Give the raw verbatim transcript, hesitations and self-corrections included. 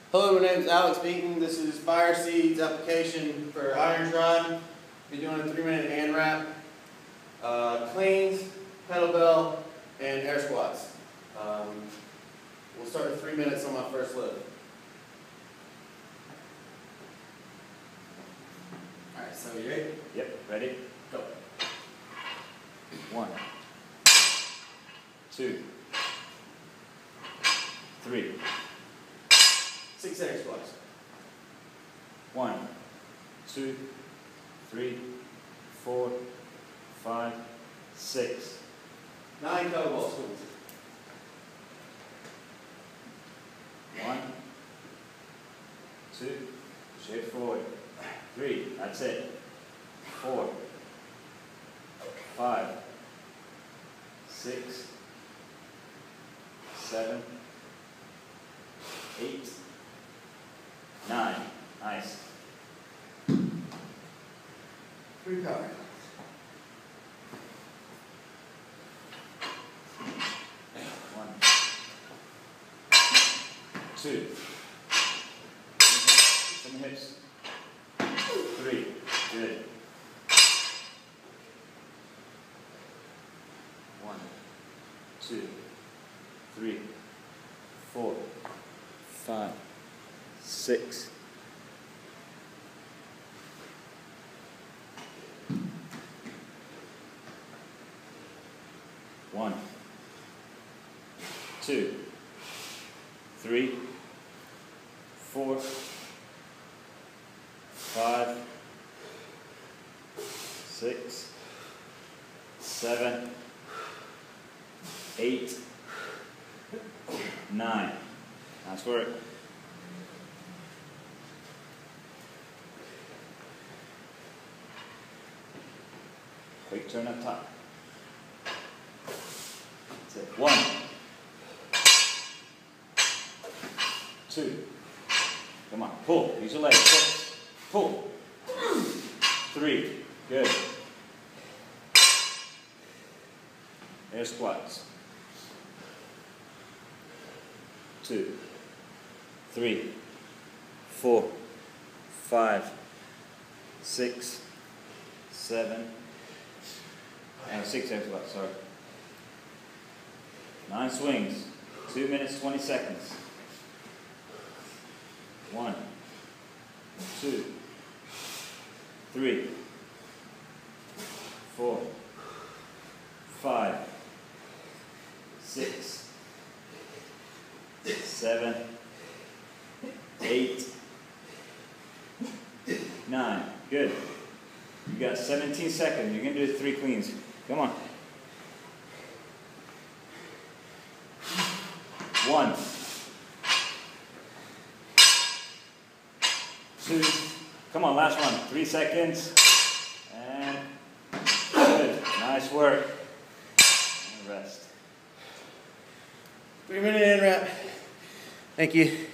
Hello, my name is Alex Beaton. This is Fire Seeds application for iron trod. We're doing a three minute hand wrap, uh, cleans, pedal bell, and air squats. Um, we'll start with three minutes on my first lift. Alright, so you ready? Yep, ready? Go. One, two, three. Six air squats. One, two, three, four, five, six. Nine kettlebell swings. One, two, straight forward. Three, that's it. Four, five, six, seven, eight, nine. Nice. Three power. One, two, some hips, three, good. One, two, three, four, five, six. One, two, three, four, five, six, seven, eight, nine. Nice work. Quick turn up top. That's it. One, two, come on, pull, use your legs, pull, pull, three, good, air squats, two, three, four, five, six, seven, and six air squats, sorry. Nine swings, two minutes, twenty seconds. One, two, three, four, five, six, seven, eight, nine. Good. You got seventeen seconds. You're going to do three cleans. Come on. One, two, come on, last one, three seconds, and good, nice work, and rest. Three minute hand wrap. Thank you.